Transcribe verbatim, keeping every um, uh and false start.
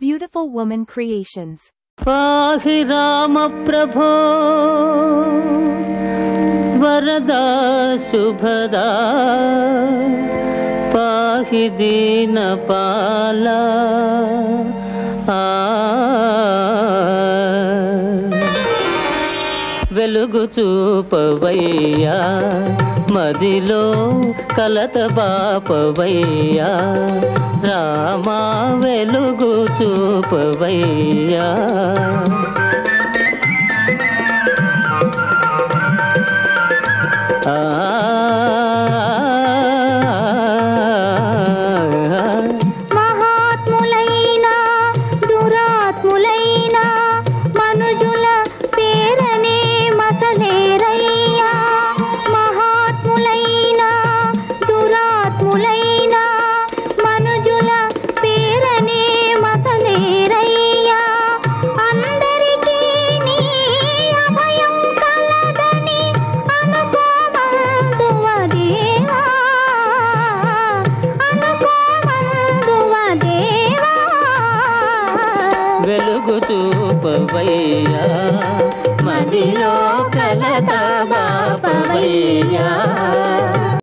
Beautiful Woman Creations. पाहि राम प्रभो वरदा शुभदा पाहि दीनपाला వెలుగు చూపవయ్యా మదిలో కలత బాపవయ్యా రామా వెలుగు చూపవయ్యా ఆ మహాత్ములైనా దురాత్ములైనా మనుజుల పేరనే మసలేరయ్యా మహాత్ములైనా దురాత్ములైనా మనుజుల పేరనే మసలేరయ్యా అందరికీ నీ అభయం కలదని అనుకోమందువదేవా అనుకోమందువదేవా వెలుగు చూపవయ్యా మదిలో కలత బాపవయ్యా